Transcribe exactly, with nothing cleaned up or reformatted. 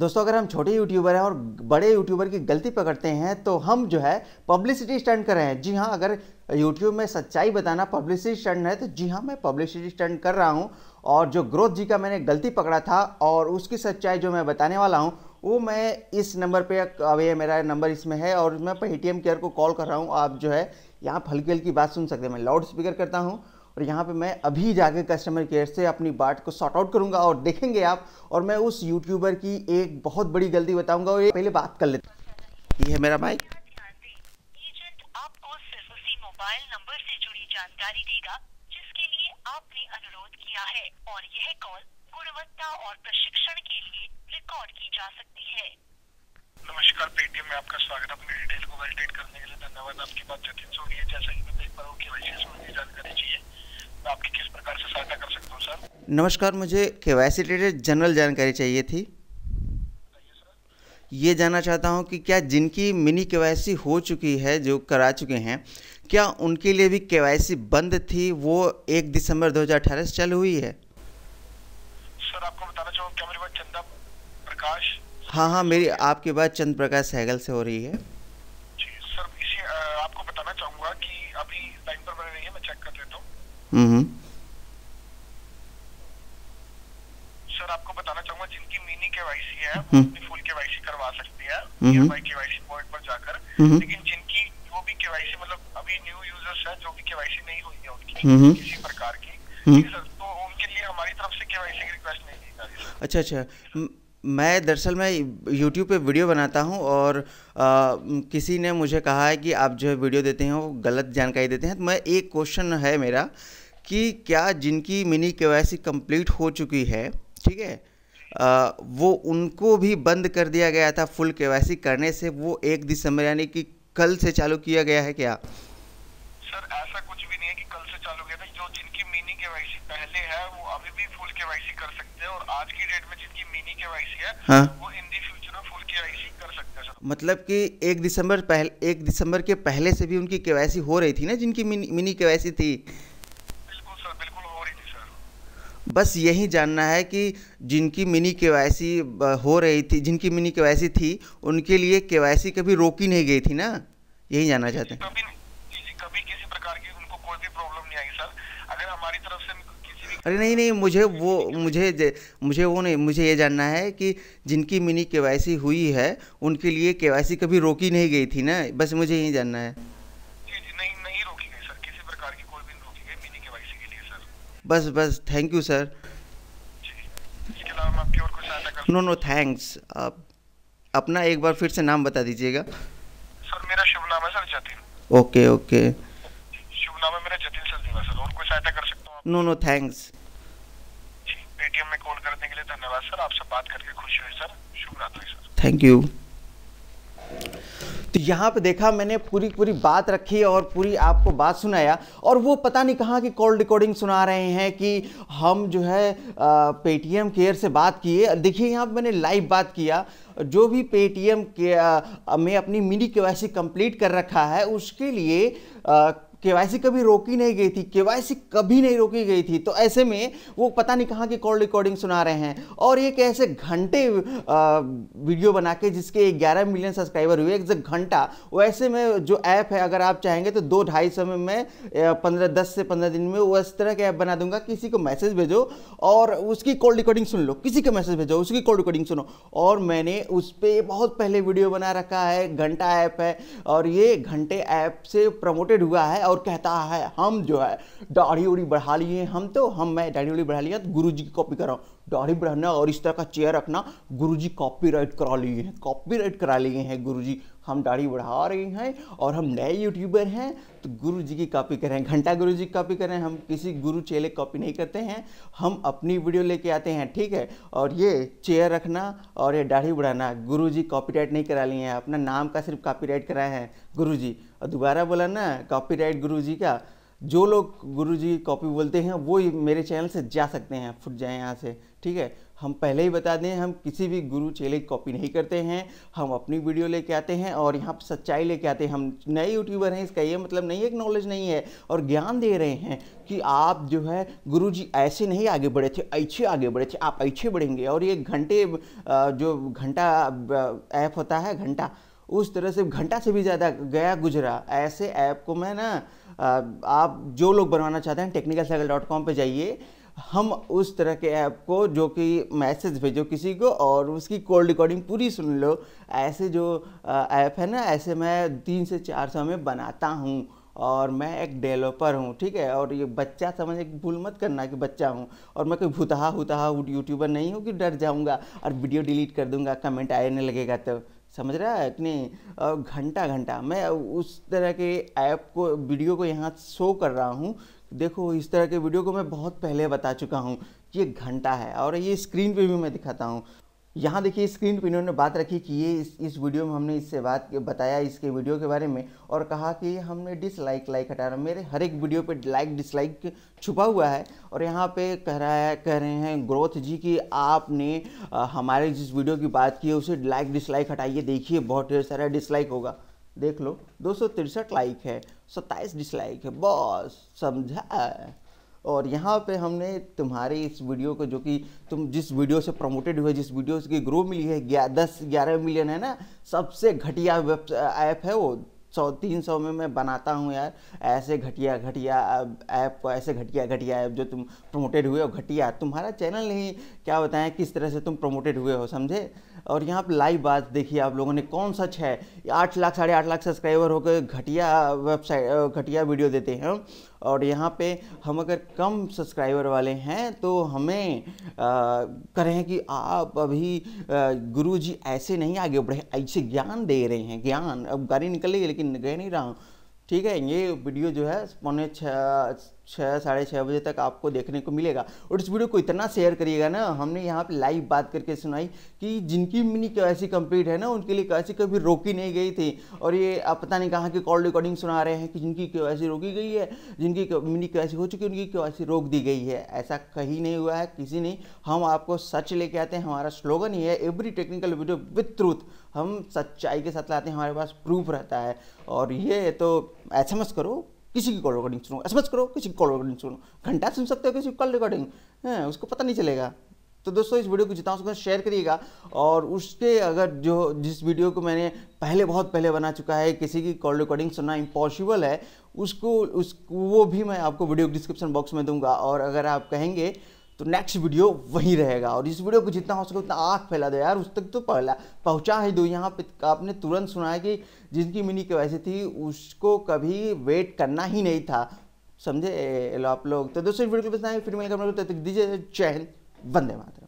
दोस्तों, अगर हम छोटे यूट्यूबर हैं और बड़े यूट्यूबर की गलती पकड़ते हैं तो हम जो है पब्लिसिटी स्टंट कर रहे हैं। जी हाँ, अगर यूट्यूब में सच्चाई बताना पब्लिसिटी स्टंट है तो जी हाँ, मैं पब्लिसिटी स्टंट कर रहा हूँ। और जो ग्रोथ जी का मैंने गलती पकड़ा था और उसकी सच्चाई जो मैं बताने वाला हूँ वो मैं इस नंबर पे, अब ये मेरा नंबर इसमें है और मैं पेटीएम केयर को कॉल कर रहा हूँ। आप जो है यहाँ पर हल्की हल्की बात सुन सकते हैं। मैं लाउड स्पीकर करता हूँ और यहाँ पे मैं अभी जाके कस्टमर केयर से अपनी बात को सॉर्ट आउट करूँगा और देखेंगे आप। और मैं उस यूट्यूबर की एक बहुत बड़ी गलती बताऊँगा। और ये पहले बात कर लेते हैं। ये है मेरा माइक। एजेंट आपको सिर्फ उसी मोबाइल नंबर से जुड़ी जानकारी देगा जिसके लिए आपने अनुरोध किया है और यह कॉल गुणवत्ता और प्रशिक्षण के लिए रिकॉर्ड की जा सकती है। नमस्कार, पेटीएम में आपका स्वागत है। अपनी डिटेल को वैलिडेट करने के लिए धन्यवाद। आपकी बात जतिन से हो रही है। जैसा कि मैं देख पा रहा हूँ केवाईसी संबंधी जानकारी चाहिए। मैं आपकी किस प्रकार से सहायता कर सकता हूँ सर? नमस्कार, मुझे केवाईसी रिलेटेड जनरल जानकारी चाहिए थी। ये जानना चाहता हूँ कि क्या जिनकी मिनी केवाईसी हो चुकी है, जो करा चुके हैं, क्या उनके लिए भी केवाईसी बंद थी, वो एक दिसंबर दो हज़ार अठारह से चालू हुई है? सर आपको बताना चाहूँ, क्या मेरी बात चंदा प्रकाश? हाँ हाँ, मेरी आपकी बात चंद प्रकाश सहगल से हो रही है। जी सर, इसी आपको बताना चाहूँगा कि अभी लाइन पर बने रही है, मैं चेक कर लेता हूँ। हम्म सर आपको बताना चाहूँगा, जिनकी मिनी केवाईसी है वो अपनी फुल केवाईसी करवा सकती है नियरबाई केवाईसी पॉइंट पर जाकर। लेकिन जिनकी जो भी केवाईसी, मतलब अभी न्यू यूजर्स है, जो भी केवाईसी नहीं हुई है उनकी किसी प्रकार की, ठीक है सर, तो उनके लिए हमारी तरफ से केवाईसी की रिक्वेस्ट नहीं दी जा रही सर। अच्छा अच्छा, मैं दरअसल मैं यूट्यूब पे वीडियो बनाता हूँ और आ, किसी ने मुझे कहा है कि आप जो है वीडियो देते हैं वो गलत जानकारी देते हैं। तो मैं एक क्वेश्चन है मेरा कि क्या जिनकी मिनी केवाईसी कंप्लीट हो चुकी है, ठीक है, आ, वो उनको भी बंद कर दिया गया था फुल केवाईसी करने से? वो एक दिसंबर यानी कि कल से चालू किया गया है क्या? सर ऐसा कुछ भी नहीं है कि कल से चालू किया था। जो जिनकी मिनी केवाईसी पहले है वो अभी भी फुल केवाईसी कर सकते हैं और आज की डेट में जिनकी मिनी केवाईसी है, हाँ, वो इन दी फ्यूचर में फुल केवाईसी कर सकते हैं सर। मतलब कि एक दिसंबर पहले एक दिसंबर के पहले से भी उनकी केवाईसी हो रही थी ना, जिनकी मिनी मिनी केवाईसी थी? बिल्कुल सर, बिल्कुल हो रही थी सर। बस यही जानना है कि जिनकी मिनी केवाईसी हो रही थी, जिनकी मिनी केवाईसी थी, उनके लिए केवाईसी कभी रोकी नहीं गई थी ना? यही जानना चाहते हैं। कभी नहीं, कभी किसी प्रकार की उनको कोई भी प्रॉब्लम नहीं आई सर। अगर हमारी तरफ से किसी भी, अरे नहीं नहीं, मुझे वो मुझे मुझे वो नहीं, मुझे ये जानना है कि जिनकी मिनी केवाईसी हुई है उनके लिए केवाईसी कभी रोकी नहीं गई थी ना? बस मुझे यही जानना है। जी जी, नहीं नहीं रोकी गई सर, किसी प्रकार की कोई भी नहीं रोकी गई मिनी केवाईसी के लिए सर। बस बस, थैंक यू सर। जी, इसके अलावा मैं आपकी और कुछ सहायता कर? No no thanks. आप अपना एक बार फिर से नाम बता दीजिएगा। सर मेरा शुभ नाम है सर जतिन। ओके ओके, शुभ नाम है मेरा जतिन सर। सर और कोई सहायता कर सकता हूँ? No no thanks. जी, पेटीएम में कॉल करने के लिए धन्यवाद सर। आपसे बात करके खुशी हुई सर। शुभ रात्रि सर। Thank you. तो यहाँ पे देखा, मैंने पूरी पूरी बात रखी और पूरी आपको बात सुनाया और वो पता नहीं कहाँ की कॉल रिकॉर्डिंग सुना रहे हैं कि हम जो है पेटीएम केयर से बात किए। देखिए यहाँ पे मैंने लाइव बात किया। जो भी पेटीएम के आ, में अपनी मिनी केवाईसी कंप्लीट कर रखा है उसके लिए आ, केवाईसी कभी रोकी नहीं गई थी, केवाईसी कभी नहीं रोकी गई थी। तो ऐसे में वो पता नहीं कहाँ की कॉल रिकॉर्डिंग सुना रहे हैं और एक ऐसे घंटे वीडियो बना के जिसके ग्यारह मिलियन सब्सक्राइबर हुए, एक घंटा। वैसे में जो ऐप है, अगर आप चाहेंगे तो दो ढाई सौ में मैं पंद्रह दस से पंद्रह दिन में वो इस तरह के ऐप बना दूंगा। किसी को मैसेज भेजो और उसकी कॉल रिकॉर्डिंग सुन लो, किसी को मैसेज भेजो उसकी कॉल रिकॉर्डिंग सुनो। और मैंने उस पर बहुत पहले वीडियो बना रखा है। घंटा ऐप है और ये घंटे ऐप से प्रमोटेड हुआ है और कहता है हम जो है दाढ़ी उड़ी बढ़ा लिए, हम तो हम मैं दाढ़ी उड़ी बढ़ा लिया तो गुरुजी की कॉपी कर रहा हूँ। दाढ़ी बढ़ाना और इस तरह का चेयर रखना गुरुजी कॉपीराइट करा लिए हैं, कॉपीराइट करा लिए हैं गुरुजी। हम दाढ़ी बढ़ा रहे हैं और हम नए यूट्यूबर हैं तो गुरुजी की कॉपी कर रहे हैं, घंटा गुरुजी की कॉपी कर रहे हैं। हम किसी गुरु चेले कॉपी नहीं करते हैं, हम अपनी वीडियो लेके आते हैं, ठीक है। और ये चेयर रखना और ये दाढ़ी बढ़ाना गुरुजी कॉपीराइट नहीं करा लिए हैं, अपना नाम का सिर्फ कॉपीराइट कराए हैं गुरुजी। और दोबारा बोला ना कॉपीराइट गुरुजी का, जो लोग गुरुजी कॉपी बोलते हैं वो मेरे चैनल से जा सकते हैं, फुट जाए यहाँ से, ठीक है। हम पहले ही बता दें, हम किसी भी गुरु चेले की कॉपी नहीं करते हैं, हम अपनी वीडियो लेके आते हैं और यहाँ पर सच्चाई लेके आते हैं। हम नए यूट्यूबर हैं, इसका ये मतलब नहीं है कि नॉलेज नहीं है, और ज्ञान दे रहे हैं कि आप जो है गुरुजी ऐसे नहीं आगे बढ़े थे, ऐसे आगे बढ़े थे, आप ऐसे बढ़ेंगे। और ये घंटे जो घंटा ऐप होता है, घंटा, उस तरह से घंटा से भी ज़्यादा गया गुजरा ऐसे ऐप को मैं ना, आप जो लोग बनवाना चाहते हैं टेक्निकल सर्कल डॉट कॉम पर जाइए, हम उस तरह के ऐप को जो कि मैसेज भेजो किसी को और उसकी कॉल रिकॉर्डिंग पूरी सुन लो, ऐसे जो ऐप है ना, ऐसे मैं तीन से चार सौ में बनाता हूँ। और मैं एक डेवलपर हूँ, ठीक है। और ये बच्चा समझ भूल मत करना कि बच्चा हूँ, और मैं कोई भूतहा हुतहा यूट्यूबर नहीं हूँ कि डर जाऊँगा और वीडियो डिलीट कर दूँगा कमेंट आने लगेगा तो, समझ रहा है कि नहीं। और घंटा घंटा मैं उस तरह के ऐप को, वीडियो को यहाँ शो कर रहा हूँ। देखो, इस तरह के वीडियो को मैं बहुत पहले बता चुका हूँ कि ये घंटा है, और ये स्क्रीन पे भी मैं दिखाता हूँ। यहाँ देखिए स्क्रीन पे इन्होंने बात रखी कि ये इस, इस वीडियो में हमने इससे बात बताया इसके वीडियो के बारे में, और कहा कि हमने डिसलाइक लाइक हटा रहा। मेरे हर एक वीडियो पे लाइक डिसलाइक छुपा हुआ है, और यहाँ पे कह रहा है कह रहे हैं ग्रोथ जी कि आपने आ, हमारे जिस वीडियो की बात की है उसे लाइक डिसलाइक हटाइए। देखिए बहुत ढेर सारा डिसलाइक होगा, देख लो, दो सौ तिरसठ लाइक है, सत्ताईस डिसलाइक है, बॉस समझा। और यहाँ पे हमने तुम्हारे इस वीडियो को, जो कि तुम जिस वीडियो से प्रमोटेड हुए, जिस वीडियो की ग्रो मिली है, ग्या, दस ग्यारह मिलियन है ना, सबसे घटिया वेब ऐप है वो। सौ तीन सौ में मैं बनाता हूँ यार ऐसे घटिया घटिया ऐप को, ऐसे घटिया घटिया ऐप जो तुम प्रमोटेड हुए हो, घटिया। तुम्हारा चैनल नहीं, क्या बताएं किस तरह से तुम प्रमोटेड हुए हो, समझे। और यहाँ पे लाइव बात देखिए आप लोगों ने, कौन सच है, आठ लाख साढ़े आठ लाख सब्सक्राइबर होकर घटिया वेबसाइट घटिया वीडियो देते हैं। और यहाँ पे हम अगर कम सब्सक्राइबर वाले हैं तो हमें करें कि आप अभी गुरुजी ऐसे नहीं आगे बढ़े, ऐसे ज्ञान दे रहे हैं, ज्ञान। अब गाड़ी निकल गई लेकिन कह नहीं रहा हूँ, ठीक है। ये वीडियो जो है पौने छः छः साढ़े छः बजे तक आपको देखने को मिलेगा। और इस वीडियो को इतना शेयर करिएगा ना, हमने यहाँ पे लाइव बात करके सुनाई कि जिनकी मिनी केवाईसी कंप्लीट है ना, उनके लिए केवाईसी कभी रोकी नहीं गई थी। और ये आप पता नहीं कहाँ की कॉल रिकॉर्डिंग सुना रहे हैं कि जिनकी केवाईसी रोकी गई है, जिनकी मिनी केवाईसी हो चुकी है उनकी केवाईसी रोक दी गई है। ऐसा कहीं नहीं हुआ है, किसी नहीं। हम आपको सच लेके आते हैं, हमारा स्लोगन ही है, every technical video with truth. हम सच्चाई के साथ लाते हैं, हमारे पास प्रूफ रहता है। और ये तो ऐसा मत करो किसी की कॉल रिकॉर्डिंग सुनो, एसएमएस करो किसी की कॉल रिकॉर्डिंग सुनो, घंटा सुन सकते हो किसी की कॉल रिकॉर्डिंग है, उसको पता नहीं चलेगा। तो दोस्तों इस वीडियो को जितना उसको शेयर करिएगा। और उसके अगर जो जिस वीडियो को मैंने पहले बहुत पहले बना चुका है, किसी की कॉल रिकॉर्डिंग सुनना इम्पॉसिबल है, उसको उस वो भी मैं आपको वीडियो डिस्क्रिप्शन बॉक्स में दूंगा। और अगर आप कहेंगे तो नेक्स्ट वीडियो वहीं रहेगा। और इस वीडियो को जितना हो सके उतना आँख फैला दो यार, उस तक तो पहला पहुंचा ही दो। यहाँ पे आपने तुरंत सुना है कि जिनकी मिनी केवाईसी थी उसको कभी वेट करना ही नहीं था, समझे आप लोग। तो दोस्तों वीडियो को बताएं, फिर मिलेगा, तब तक दीजिए जय हिंद, वंदे मातरम।